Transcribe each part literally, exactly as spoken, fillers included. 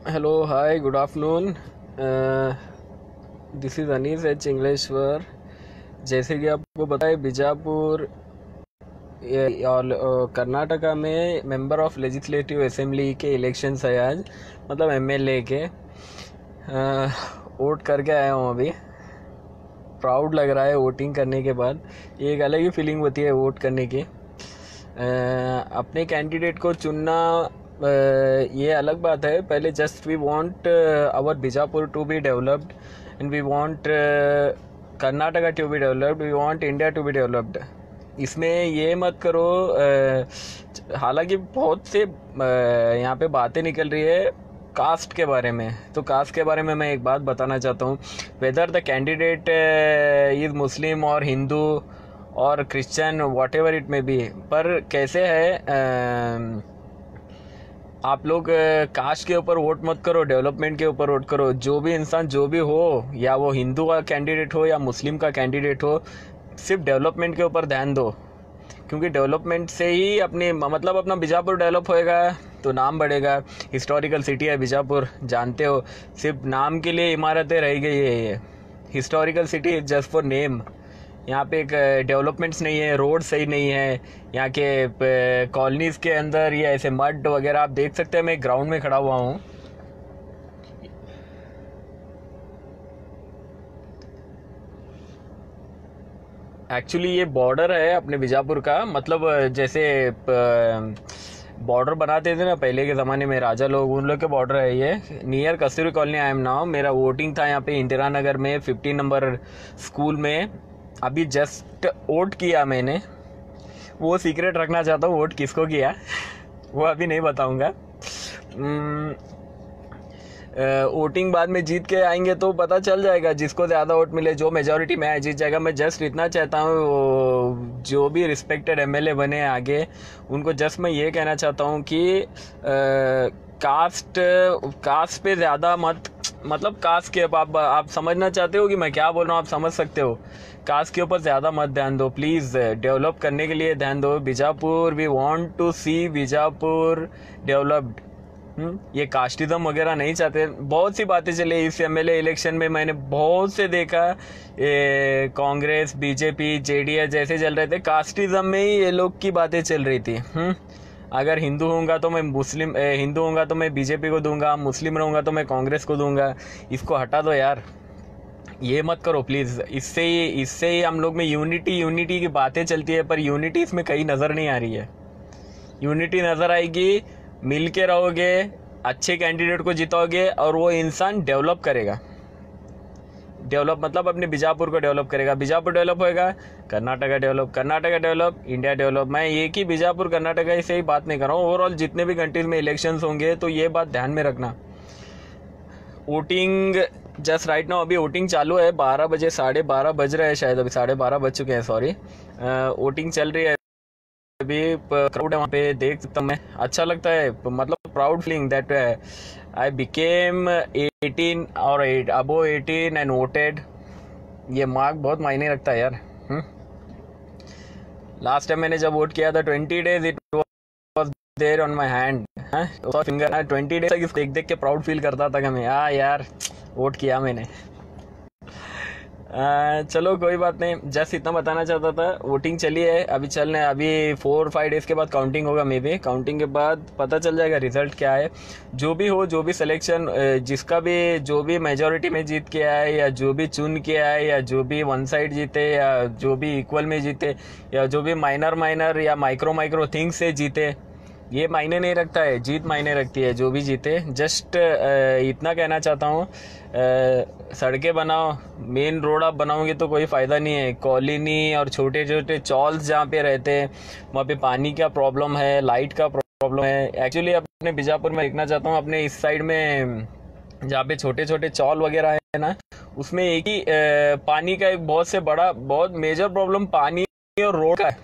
Hello hi good afternoon. This is Anees H इंग्लिश्वर। जैसे कि आपको पता है बीजापुर ये- और अ, कर्नाटका में मेंबर ऑफ लेजिस्लेटिव असेंबली के इलेक्शंस है आज, मतलब एमएलए के। अ, वोट करके आया हूँ अभी। प्राउड लग रहा है वोटिंग करने के बाद। ये एक अलग ही फीलिंग होती है वोट करने की। अ, अपने कैंडिडेट को चुनना अ, ये अलग बात है। पहले just we want our Bijapur to be developed and we want Karnataka to be developed, we want India to be developed. इसमें ये मत करो। अ, हालांकि बहुत से अ, यहाँ पे बातें निकल रही है कास्ट के बारे में। तो कास्ट के बारे में मैं एक बात बताना चाहता हूँ। Whether the candidate is Muslim और हिंदू और Christian, whatever it may be, पर कैसे है अ, आप लोग कास्ट के ऊपर वोट मत करो, डेवलपमेंट के ऊपर वोट करो। जो भी इंसान जो भी हो, या वो हिंदू का कैंडिडेट हो या मुस्लिम का कैंडिडेट हो, सिर्फ डेवलपमेंट के ऊपर ध्यान दो। क्योंकि डेवलपमेंट से ही अपनी मतलब अपना बीजापुर डेवलप होएगा तो नाम बढ़ेगा। हिस्टोरिकल सिटी है बीजापुर, जानते हो। सिर्फ नाम के लिए इमारतें रह गई है ये। Historical city is just for name. यहाँ पे एक डेवलपमेंट्स नहीं है, रोड सही नहीं है। यहाँ के कॉलोनीज के अंदर ये ऐसे मड वगैरह आप देख सकते हैं। मैं ग्राउंड में खड़ा हुआ हूँ। एक्चुअली ये बॉर्डर है अपने बीजापुर का, मतलब जैसे बॉर्डर बनाते थे ना पहले के ज़माने में राजा लोग, उन लोग के बॉर्डर है ये। Near Kasturi colony I am now. मेरा वोटिंग था यहाँ पे इंदिरा नगर में फिफ्टीन नंबर स्कूल में। अभी जस्ट वोट किया मैंने। वो सीक्रेट रखना चाहता हूँ वोट किसको किया वो अभी नहीं बताऊँगा। वोटिंग बाद में जीत के आएंगे तो पता चल जाएगा जिसको ज़्यादा वोट मिले, जो मेजॉरिटी में आए जीत जाएगा। मैं जस्ट इतना चाहता हूँ जो भी रिस्पेक्टेड एमएलए बने आगे, उनको जस्ट मैं ये कहना चाहता हूँ कि कास्ट कास्ट पे ज़्यादा मत, मतलब कास्ट के आप आप समझना चाहते हो कि मैं क्या बोल रहा हूँ, आप समझ सकते हो। कास्ट के ऊपर ज़्यादा मत ध्यान दो प्लीज़। डेवलप करने के लिए ध्यान दो Bijapur. We want to see Bijapur developed. Hmm, ये कास्टिज्म वगैरह नहीं चाहते। बहुत सी बातें चली इस एमएलए इलेक्शन में, मैंने बहुत से देखा। ये कांग्रेस, बीजेपी, जेडीएस जैसे चल रहे थे, कास्टिज्म में ही ये लोग की बातें चल रही थी। हम्म, अगर हिंदू होऊंगा तो मैं मुस्लिम, हिंदू होऊंगा तो मैं बीजेपी को दूंगा, मुस्लिम रहूंगा तो मैं कांग्रेस को दूंगा। इसको हटा दो यार, ये मत करो प्लीज़। इससे ही इससे ही हम लोग में यूनिटी यूनिटी की बातें चलती है, पर यूनिटी इसमें कहीं नज़र नहीं आ रही है। यूनिटी नज़र आएगी, मिल के रहोगे, अच्छे कैंडिडेट को जिताओगे और वो इंसान डेवलप करेगा। डेवलप मतलब अपने बीजापुर को डेवलप करेगा। बीजापुर डेवलप होएगा, Karnataka develop, Karnataka develop, India develop. मैं एक ही बीजापुर कर्नाटका से ही बात नहीं कर रहा हूँ, ओवरऑल जितने भी कंट्रीज में इलेक्शंस होंगे तो ये बात ध्यान में रखना। वोटिंग जस्ट राइट नाउ, अभी वोटिंग चालू है। बारह बजे, साढ़े बारह बज रहे हैं शायद, अभी साढ़े बारह बज चुके हैं, सॉरी। वोटिंग चल रही है अभी। क्राउड है वहाँ पे, देख सकता हूँ मैं। अच्छा लगता है, मतलब proud feeling that I became eighteen और अबो एटीन एंड वोटेड। ये मार्क बहुत मायने रखता है यार। लास्ट टाइम मैंने जब वोट किया था twenty days it was there on my hand. Finger twenty days तक देख देख के प्राउड फील करता था कि मैं हाँ यार वोट किया मैंने। आ, चलो कोई बात नहीं, जस्ट इतना बताना चाहता था। वोटिंग चली है, अभी चलना है। अभी फोर फाइव डेज़ के बाद काउंटिंग होगा मे बी। काउंटिंग के बाद पता चल जाएगा रिजल्ट क्या है। जो भी हो, जो भी सिलेक्शन, जिसका भी जो भी मेजॉरिटी में जीत के आए, या जो भी चुन के आए, या जो भी वन साइड जीते, या जो भी इक्वल में जीते, या जो भी माइनर माइनर या माइक्रो माइक्रो थिंग्स से जीते, ये मायने नहीं रखता है, जीत मायने रखती है। जो भी जीते, जस्ट इतना कहना चाहता हूँ। सड़कें बनाओ, मेन रोड आप बनाओगे तो कोई फ़ायदा नहीं है। कॉलोनी और छोटे छोटे चॉल्स जहाँ पे रहते हैं, वहाँ पे पानी का प्रॉब्लम है, लाइट का प्रॉब्लम है। एक्चुअली अपने बीजापुर में देखना चाहता हूँ, अपने इस साइड में जहाँ पे छोटे छोटे चॉल वगैरह है ना, उसमें एक ही पानी का एक बहुत से बड़ा बहुत मेजर प्रॉब्लम पानी और रोड का है।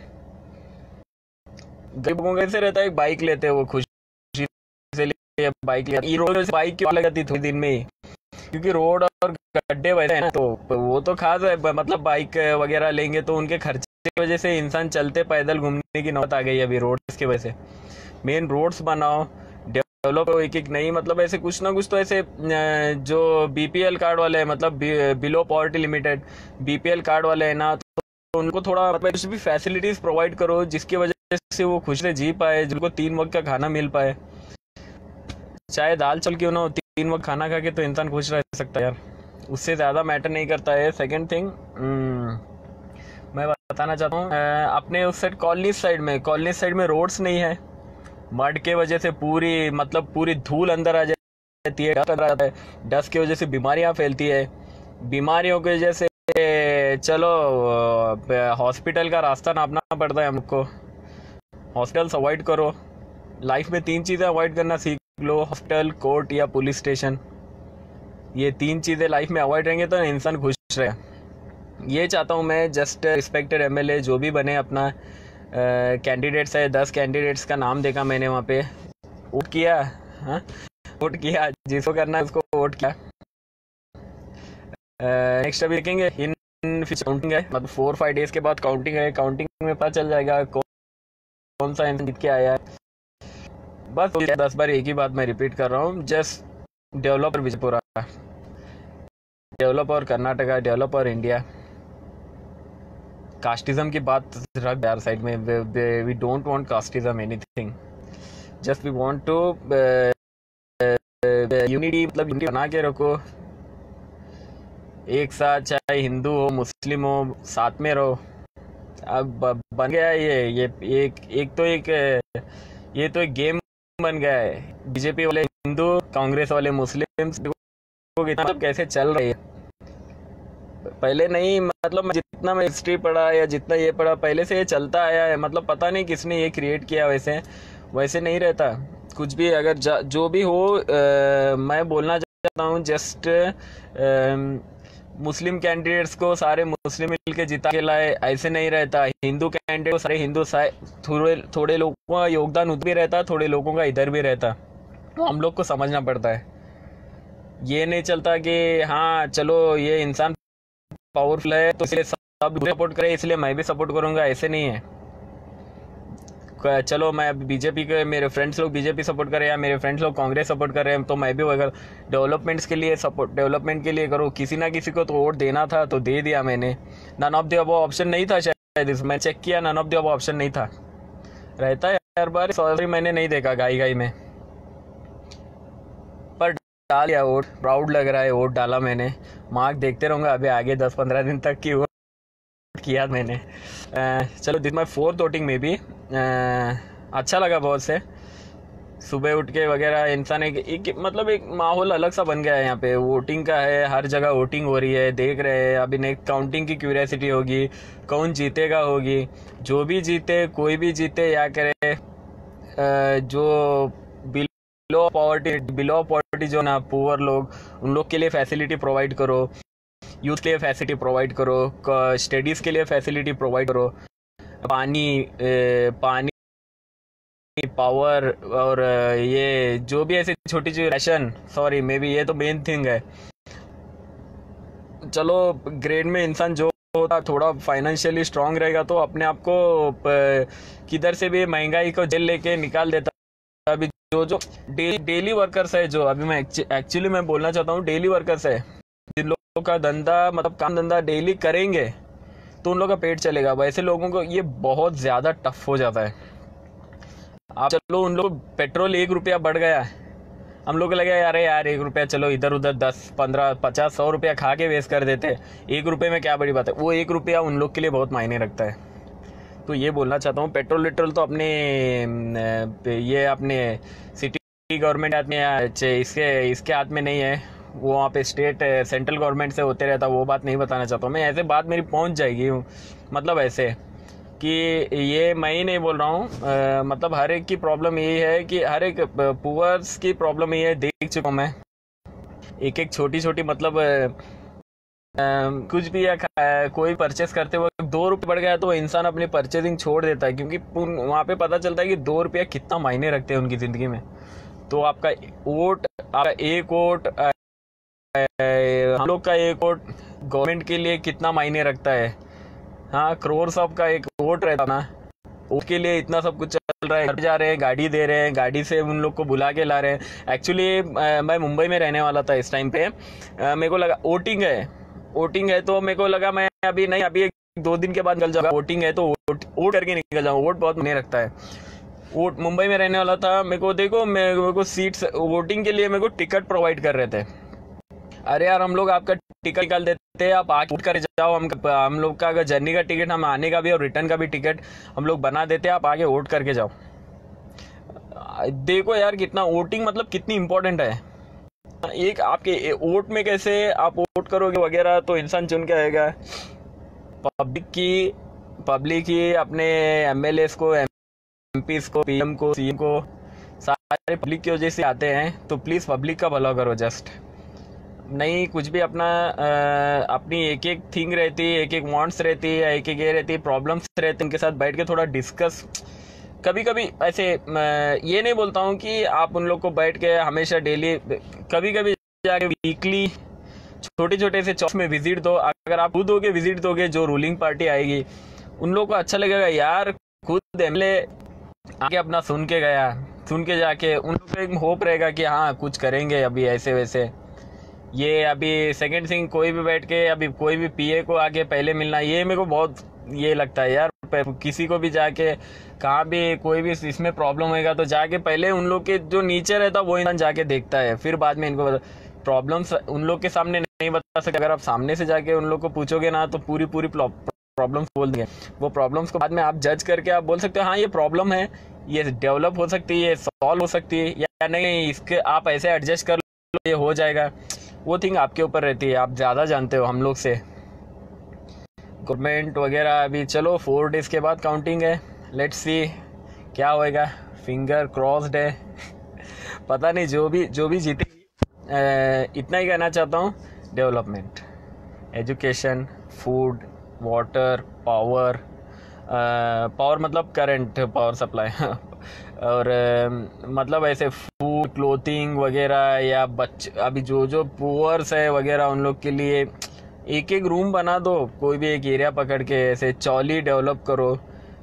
गरीबों कैसे रहता है, बाइक लेते हैं वो खुशी से लिए बाइक ले, रोड से बाइक क्यों लग जाती थोड़ी दिन में ही, क्योंकि रोड और गड्ढे वैसे हैं ना, तो वो तो खास है। मतलब बाइक वगैरह लेंगे तो उनके खर्चे की वजह से इंसान चलते पैदल घूमने की नौबत आ गई अभी रोड्स की वजह से। मेन रोड्स बनाओ, डेवलप हो एक एक नहीं, मतलब ऐसे कुछ ना कुछ तो ऐसे अ, जो बीपीएल कार्ड वाले हैं, मतलब below poverty limited BPL card वाले हैं ना, तो उनको थोड़ा मतलब कुछ भी फैसिलिटीज प्रोवाइड करो जिसकी वजह से वो खुश से जी पाए, जिनको तीन वक्त का खाना मिल पाए, चाहे दाल चावल क्यों ना हो, तीन वक्त खाना खा के तो इंसान खुश रह सकता है यार, उससे ज़्यादा मैटर नहीं करता है। सेकंड थिंग मैं बताना चाहता हूँ, अपने उस साइड कॉलोनी साइड में कॉलोनी साइड में रोड्स नहीं है, मड के वजह से पूरी मतलब पूरी धूल अंदर आ जाती है, डस्ट अंदर आ जाता है, डस्ट की वजह से बीमारियाँ फैलती है, बीमारियों की वजह से चलो हॉस्पिटल का रास्ता नापना पड़ता है हमको, हॉस्पिटल्स अवॉइड करो, लाइफ में तीन चीज़ें अवॉइड करना सीख लो, हॉस्पिटल, कोर्ट या पुलिस स्टेशन, ये तीन चीज़ें लाइफ में अवॉइड रहेंगे तो इंसान खुश रहे। ये चाहता हूँ मैं, जस्ट रिस्पेक्टेड एमएलए जो भी बने, अपना कैंडिडेट्स है, दस कैंडिडेट्स का नाम देखा मैंने वहाँ पे, वोट किया, हाँ वोट किया, जिसको करना है उसको वोट किया। नेक्स्ट अभी देखेंगे इन काउंटिंग है, मतलब फोर फाइव डेज के बाद काउंटिंग है, काउंटिंग में पता चल जाएगा कौन कौन सा इंसान जीत के आया है। बस दस बार एक ही बात मैं रिपीट कर रहा हूँ, जस्ट डेवलप और विजयपुरा, डेवलप और कर्नाटका, डेवलप और इंडिया। कास्टिज्म की बात रख यार साइड में, we don't want casteism anything, just we want to unity, मतलब यूनिटी बना के रखो एक साथ, चाहे हिंदू हो मुस्लिम हो साथ में रहो। अब बन गया है ये ये एक एक तो एक ये तो एक गेम बन गया है, बीजेपी वाले हिंदू, कांग्रेस वाले मुस्लिम, मतलब कैसे चल रही है। पहले नहीं, मतलब जितना मैं हिस्ट्री पढ़ा या जितना ये पढ़ा, पहले से ये चलता आया है, मतलब पता नहीं किसने ये क्रिएट किया, वैसे वैसे नहीं रहता कुछ भी। अगर जो भी हो आ, मैं बोलना चाहता हूँ, जस्ट मुस्लिम कैंडिडेट्स को सारे मुस्लिम मिल के जिता के लाए, ऐसे नहीं रहता। हिंदू कैंडिडेट को सारे हिंदू, थोड़े थोड़े लोगों का योगदान उधर भी रहता, थोड़े लोगों का इधर भी रहता, तो हम लोग को समझना पड़ता है। ये नहीं चलता कि हाँ चलो ये इंसान पावरफुल है तो इसलिए सब सपोर्ट करे इसलिए मैं भी सपोर्ट करूंगा, ऐसे नहीं है। चलो मैं बीजेपी के, मेरे फ्रेंड्स लोग बीजेपी सपोर्ट कर रहे हैं या मेरे फ्रेंड्स लोग कांग्रेस सपोर्ट कर रहे हैं, तो मैं भी अगर डेवलपमेंट्स के लिए सपोर्ट डेवलपमेंट के लिए करो, किसी ना किसी को तो वोट देना था तो दे दिया मैंने। None of the above option नहीं था शायद, मैं चेक किया, none of the above option नहीं था। रहता है हर बार, सॉरी मैंने नहीं देखा गाई गाई में, पर डाल दिया वोट, प्राउड लग रहा है, वोट डाला मैंने। मार्क देखते रहूँगा अभी आगे दस पंद्रह दिन तक की वोट किया मैंने। आ, चलो दिस माई फोर्थ वोटिंग में भी अच्छा लगा बहुत से, सुबह उठ के वगैरह इंसान एक, एक मतलब एक माहौल अलग सा बन गया है यहाँ पे, वोटिंग का है, हर जगह वोटिंग हो रही है, देख रहे हैं। अभी नेक्स्ट काउंटिंग की क्यूरियोसिटी होगी, कौन जीतेगा होगी, जो भी जीते कोई भी जीते या करे, जो बिलो पॉवर्टी बिलो पॉवर्टी जो ना पुअर लोग, उन लोग के लिए फैसिलिटी प्रोवाइड करो, यूथ के लिए फैसिलिटी प्रोवाइड करो, स्टडीज़ के लिए फैसिलिटी प्रोवाइड करो, पानी ए, पानी पावर और ये जो भी ऐसी छोटी छोटी राशन, सॉरी मे बी ये तो मेन थिंग है। चलो ग्रेड में इंसान जो होता थोड़ा फाइनेंशियली स्ट्रांग रहेगा तो अपने आप को किधर से भी महंगाई को जेल लेके निकाल देता। अभी जो जो डेली डेली वर्कर्स है, जो अभी मैं एक्चुअली मैं बोलना चाहता हूँ, डेली वर्कर्स है, जिन लोगों का धंधा मतलब काम धंधा डेली करेंगे तो उन लोगों का पेट चलेगा, वैसे लोगों को ये बहुत ज़्यादा टफ हो जाता है। आप चलो उन लोग पेट्रोल एक रुपया बढ़ गया है, हम लोग को लगे यार यार एक रुपया चलो इधर उधर दस पंद्रह पचास सौ रुपया खा के वेस्ट कर देते, एक रुपये में क्या बड़ी बात है। वो एक रुपया उन लोग के लिए बहुत मायने रखता है। तो ये बोलना चाहता हूँ, पेट्रोल वेट्रोल तो अपने ये अपने सिटी गवर्नमेंट हाथ में, इसके इसके हाथ में नहीं है, वो वहाँ पे स्टेट सेंट्रल गवर्नमेंट से होते रहता, वो बात नहीं बताना चाहता हूँ मैं। ऐसे बात मेरी पहुँच जाएगी, मतलब ऐसे कि ये मैं ही नहीं बोल रहा हूँ, मतलब हर एक की प्रॉब्लम यही है कि हर एक पुअर्स की प्रॉब्लम ये है, देख चुका हूँ मैं एक एक छोटी छोटी, मतलब आ, कुछ भी या कोई परचेस करते वक्त दो रुपये बढ़ गया तो इंसान अपनी परचेजिंग छोड़ देता है, क्योंकि वहाँ पे पता चलता है कि दो रुपया कितना मायने रखते हैं उनकी ज़िंदगी में। तो आपका वोट, आपका एक वोट, हम लोग का एक वोट गवर्नमेंट के लिए कितना मायने रखता है। हाँ, करोड़ सब का एक वोट रहता ना, वोट के लिए इतना सब कुछ चल रहा है, घर जा रहे हैं, गाड़ी दे रहे हैं, गाड़ी से उन लोग को बुला के ला रहे हैं। एक्चुअली मैं मुंबई में रहने वाला था इस टाइम पे, मेरे को लगा वोटिंग है वोटिंग है तो मेरे को लगा मैं अभी नहीं, अभी एक दो दिन के बाद निकल जाऊंगा, वोटिंग है तो वोट वोट करके निकल जाऊंगा। वोट बहुत मायने रखता है। वोट मुंबई में रहने वाला था, मेरे को देखो मेरे को सीट्स वोटिंग के लिए मेरे को टिकट प्रोवाइड कर रहे थे। अरे यार हम लोग आपका टिकट निकाल देते हैं, आप आके वोट कर जाओ, हम हम लोग का अगर जर्नी का टिकट, हम आने का भी और रिटर्न का भी टिकट हम लोग बना देते हैं, आप आके वोट करके जाओ। देखो यार कितना वोटिंग मतलब कितनी इंपॉर्टेंट है। एक आपके वोट में कैसे आप वोट करोगे वगैरह तो इंसान चुन के आएगा। पब्लिक की पब्लिक ही अपने एमएलए को, एमपी को, पीएम को, सीएम को, सारे पब्लिक की वजह से आते हैं। तो प्लीज़ पब्लिक का भला करो। जस्ट नहीं कुछ भी अपना आ, अपनी एक एक थिंग रहती है, एक एक वांट्स रहती है, एक एक ये रहती है, प्रॉब्लम्स रहती है, उनके साथ बैठ के थोड़ा डिस्कस। कभी कभी ऐसे ये नहीं बोलता हूँ कि आप उन लोग को बैठ के हमेशा डेली, कभी कभी जाके वीकली छोटे छोटे से चौक में विजिट दो। अगर आप खुद होके विजिट दोगे, जो रूलिंग पार्टी आएगी उन लोग को अच्छा लगेगा, यार खुद एमएलए आके अपना सुन के गया, सुन के जाके उन लोग को एक होप रहेगा कि हाँ कुछ करेंगे अभी ऐसे वैसे। ये अभी सेकंड थिंग, कोई भी बैठ के अभी कोई भी पीए को आके पहले मिलना, ये मेरे को बहुत ये लगता है यार। किसी को भी जाके कहाँ भी कोई भी इसमें प्रॉब्लम होएगा तो जाके पहले उन लोग के जो नीचे रहता वो इंसान जाके देखता है, फिर बाद में इनको प्रॉब्लम्स उन लोग के सामने नहीं बता सकते। अगर आप सामने से जाके उन लोग को पूछोगे ना तो पूरी पूरी प्रॉब्लम्स बोल देंगे। वो प्रॉब्लम्स को बाद में आप जज करके आप बोल सकते हो हाँ ये प्रॉब्लम है, ये डेवलप हो सकती है, सॉल्व हो सकती है, या नहीं इसके आप ऐसे एडजस्ट कर लो, ये हो जाएगा। वो थिंग आपके ऊपर रहती है, आप ज़्यादा जानते हो हम लोग से। गवर्नमेंट वगैरह अभी चलो फोर डेज के बाद काउंटिंग है, लेट्स सी क्या होएगा, फिंगर क्रॉस्ड है। पता नहीं, जो भी जो भी जीतेगी। इतना ही कहना चाहता हूँ, development, education, food, water, power, power मतलब करंट पावर सप्लाई और uh, मतलब ऐसे फूड, क्लोथिंग वगैरह, या बच्चे अभी जो जो पुअर्स है वगैरह उन लोग के लिए एक एक रूम बना दो, कोई भी एक एरिया पकड़ के ऐसे चौली डेवलप करो।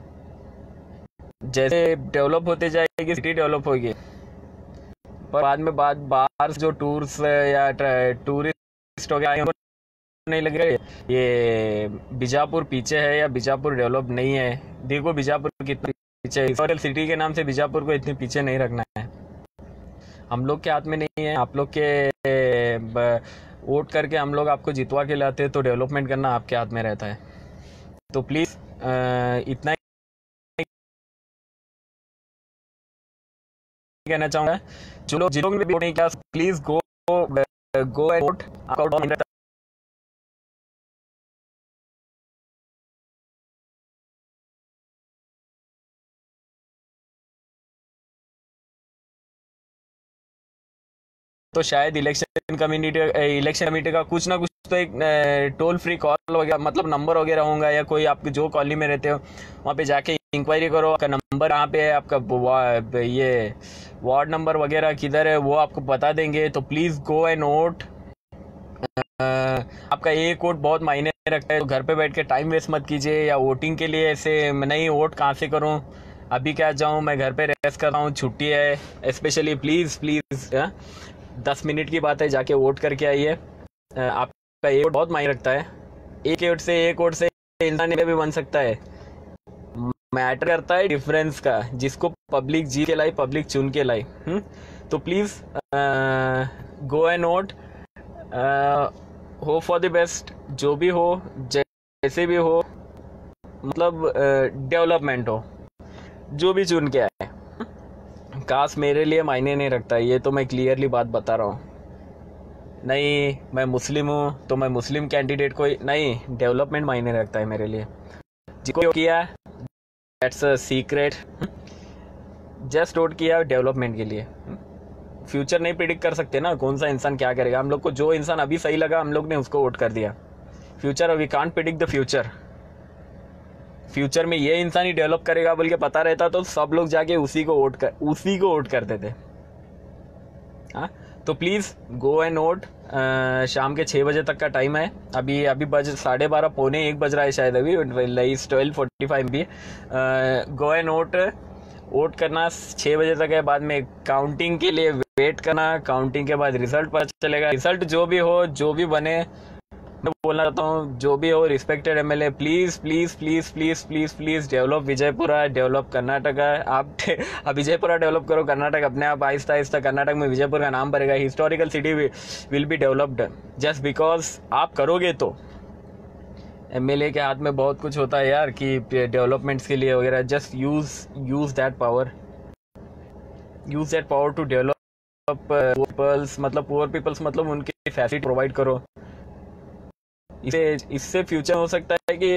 जैसे डेवलप होते जाएगी सिटी डेवलप होगी, पर बाद में बाद बाहर जो टूर्स या टूरिस्ट वगैरह नहीं लगेगा ये बीजापुर पीछे है या बीजापुर डेवलप नहीं है। देखो बीजापुर कितना पीछे, हिस्टोरिकल सिटी के नाम से बीजापुर को इतने पीछे नहीं रखना है। हम लोग के हाथ में नहीं है, आप लोग के वोट करके हम लोग आपको जितवा के लाते हैं, तो डेवलपमेंट करना आपके हाथ में रहता है। तो प्लीज़ इतना कहना चाहूँगा, जो लोग जिन लोग ने भी वोट नहीं किया please go go and vote. आपका तो शायद इलेक्शन कम्युनिटी इलेक्शन कमेटी का कुछ ना कुछ तो एक टोल फ्री कॉल वगैरह मतलब नंबर वगैरह होगा, या कोई आपके जो कॉलोनी में रहते हो वहाँ पे जाके इंक्वायरी करो, आपका नंबर कहाँ पे है, आपका ये वार्ड नंबर वगैरह किधर है वो आपको बता देंगे। तो प्लीज़ गो एंड वोट। आपका एक वोट बहुत मायने रखता है, तो घर पे बैठ के टाइम वेस्ट मत कीजिए, या वोटिंग के लिए ऐसे नहीं वोट कहाँ से करूँ, अभी क्या जाऊँ, मैं घर पे रेस्ट कर रहा हूँ, छुट्टी है। स्पेशली प्लीज़ प्लीज़ दस मिनट की बात है, जाके वोट करके आइए। आपका एक वोट बहुत मायने रखता है। एक वोट से एक वोट से इंसान भी बन सकता है। मैटर करता है डिफरेंस का, जिसको पब्लिक जी के लाई, पब्लिक चुन के लाई। तो please go and vote, hope for the best. जो भी हो, जैसे भी हो, मतलब डेवलपमेंट हो, जो भी चुन के आए। कास्ट मेरे लिए मायने नहीं रखता, ये तो मैं क्लियरली बात बता रहा हूँ। नहीं मैं मुस्लिम हूँ तो मैं मुस्लिम कैंडिडेट को नहीं, डेवलपमेंट मायने रखता है मेरे लिए। जिसको किया that's a secret, just vote किया डेवलपमेंट के लिए। फ्यूचर नहीं प्रिडिक्ट कर सकते ना, कौन सा इंसान क्या करेगा। हम लोग को जो इंसान अभी सही लगा हम लोग ने उसको वोट कर दिया। Future we can't predict the future. Future में ये इंसान ही डेवलप करेगा बोल के पता रहता तो सब लोग जाके उसी को वोट कर उसी को वोट करते थे। हाँ, तो तो प्लीज़ गो एंड वोट। शाम के छः बजे तक का टाइम है। अभी अभी बज साढ़े बारह पौने एक बज रहा है शायद अभी, ट्वेल्व फोर्टी फाइव भी। गो एंड वोट। वोट करना छः बजे तक है। बाद में काउंटिंग के लिए वेट करना। काउंटिंग के बाद रिजल्ट पता चलेगा। रिजल्ट जो भी हो, जो भी बने, मैं बोलना चाहता हूँ जो भी हो, respected MLA, please please please please please please develop Vijayapura, develop Karnataka. आप अब विजयपुरा डेवलप करो, कर्नाटक अपने आप आहिस्ता आहिस्ता कर्नाटक में विजयपुर का नाम बढ़ेगा। Historical city will be developed just because आप करोगे तो। एमएलए के हाथ में बहुत कुछ होता है यार कि डेवलपमेंट्स के लिए वगैरह। Just use use that power, use that power to develop peoples, मतलब पुअर पीपल्स, मतलब उनकी फैसिलिटी प्रोवाइड करो। इससे इससे फ्यूचर हो सकता है कि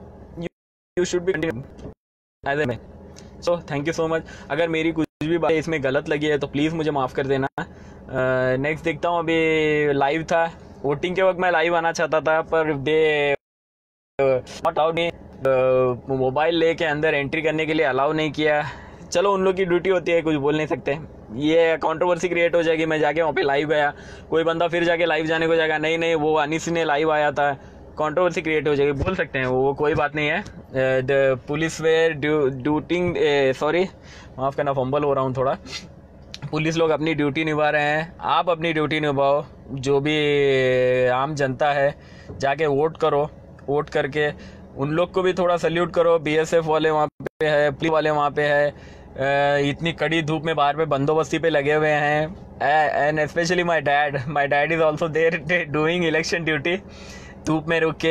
you should be as a. So thank you so much. अगर मेरी कुछ भी बात इसमें गलत लगी है तो प्लीज़ मुझे माफ़ कर देना। नेक्स्ट uh, देखता हूँ। अभी लाइव था, वोटिंग के वक्त मैं लाइव आना चाहता था पर दे नॉट अलाउ नहीं, मोबाइल लेके अंदर एंट्री करने के लिए अलाउ नहीं किया। चलो उन लोग की ड्यूटी होती है, कुछ बोल नहीं सकते। ये कंट्रोवर्सी क्रिएट हो जाएगी। मैं जाके वहाँ पे लाइव गया, कोई बंदा फिर जाके लाइव जाने को जाएगा, नहीं नहीं वो अनिस ने लाइव आया था, कंट्रोवर्सी क्रिएट हो जाएगी। बोल सकते हैं वो, कोई बात नहीं है। The police were duting, sorry माफ़ करना, फंबल हो रहा हूँ थोड़ा। पुलिस लोग अपनी ड्यूटी निभा रहे हैं, आप अपनी ड्यूटी निभाओ। जो भी आम जनता है जाके वोट करो। वोट करके उन लोग को भी थोड़ा सल्यूट करो। बीएसएफ वाले वहाँ पे है, पुलिस वाले वहाँ पे है। इतनी कड़ी धूप में बाहर पे बंदोबस्ती पे लगे हुए हैं। And specially my dad my dad is also there doing election duty, धूप में रुक के।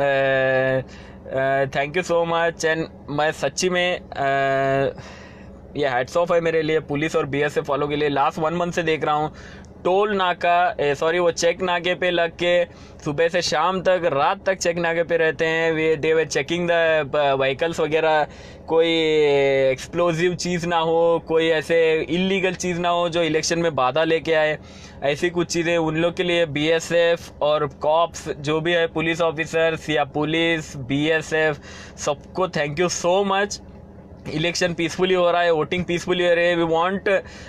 Thank you so much. And मैं सच्ची में uh, ये हैट्स ऑफ है मेरे लिए पुलिस और बीएसएफ वालों के लिए। लास्ट वन मंथ से देख रहा हूँ टोल नाका, सॉरी वो चेक नाके पे लग के सुबह से शाम तक, रात तक चेक नाके पे रहते हैं। वे they were checking the vehicles वगैरह, कोई एक्सप्लोजिव चीज़ ना हो, कोई ऐसे इलीगल चीज़ ना हो जो इलेक्शन में बाधा लेके आए। ऐसी कुछ चीज़ें उन लोग के लिए बीएसएफ और कॉप्स जो भी है, पुलिस ऑफिसर्स या पुलिस बीएसएफ, सबको thank you so much. Election peacefully हो रहा है, वोटिंग पीसफुली हो रही है। We want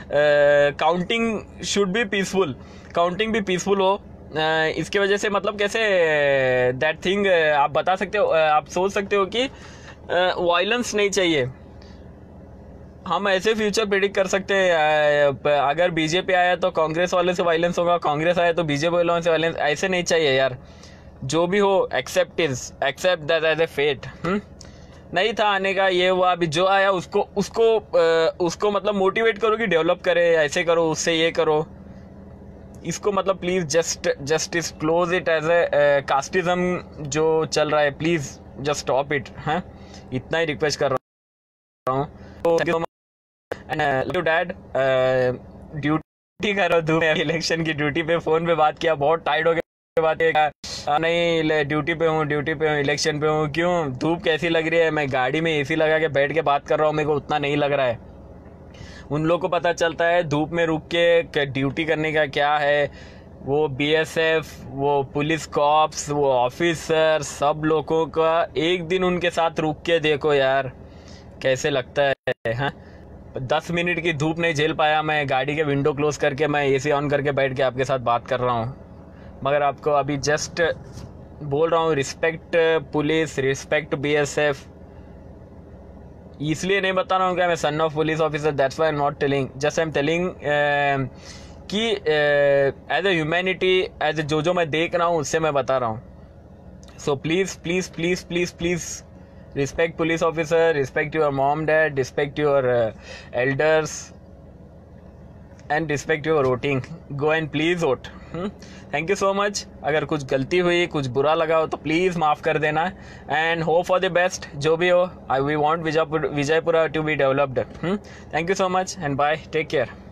counting should be peaceful, counting भी पीसफुल हो। uh, इसके वजह से मतलब कैसे दैट थिंग आप बता सकते हो, uh, आप सोच सकते हो कि वायलेंस uh, नहीं चाहिए। हम ऐसे फ्यूचर प्रेडिक्ट कर सकते हैं, uh, अगर बीजेपी आया तो कांग्रेस वाले से वायलेंस होगा, कांग्रेस आया तो बीजेपी वालों से वायलेंस। ऐसे नहीं चाहिए यार। जो भी हो accept is accept that as a fate. नहीं था आने का, ये हुआ, अभी जो आया उसको उसको उसको मतलब मोटिवेट करो कि डेवलप करे, ऐसे करो, उससे ये करो। इसको मतलब please just justice close it as a casteism जो चल रहा है, प्लीज जस्ट स्टॉप इट। हाँ, इतना ही रिक्वेस्ट कर रहा हूँ। तो डैड ड्यूटी करो, धूप इलेक्शन की ड्यूटी पे फोन पे बात किया, बहुत टाइट हो गया बात है। नहीं ड्यूटी पे हूँ, ड्यूटी पे हूँ, इलेक्शन पे हूँ। क्यों, धूप कैसी लग रही है? मैं गाड़ी में एसी लगा के बैठ के बात कर रहा हूँ, मेरे को उतना नहीं लग रहा है। उन लोग को पता चलता है धूप में रुक के ड्यूटी करने का क्या है। वो बीएसएफ, वो पुलिस कॉप्स, वो ऑफिसर, सब लोगों का एक दिन उनके साथ रुक के देखो यार कैसे लगता है। हाँ, दस मिनट की धूप नहीं झेल पाया मैं, गाड़ी के विंडो क्लोज करके मैं एसी ऑन करके बैठ के आपके साथ बात कर रहा हूँ। मगर आपको अभी जस्ट बोल रहा हूँ, रिस्पेक्ट पुलिस, रिस्पेक्ट बीएसएफ। इसलिए नहीं बता रहा हूँ कि मैं son of police officer, that's why I am not telling, just I am telling कि as a humanity, as a जो जो मैं देख रहा हूँ उससे मैं बता रहा हूँ। So please please please please please respect police officer, respect your mom dad, respect your elders and respect your voting. Go and please vote. Thank you so much. अगर कुछ गलती हुई, कुछ बुरा लगा हो तो प्लीज़ माफ़ कर देना। And hope for the best, जो भी हो। I we want Vijayapur Vijayapura to be developed. Thank you so much and bye, take care.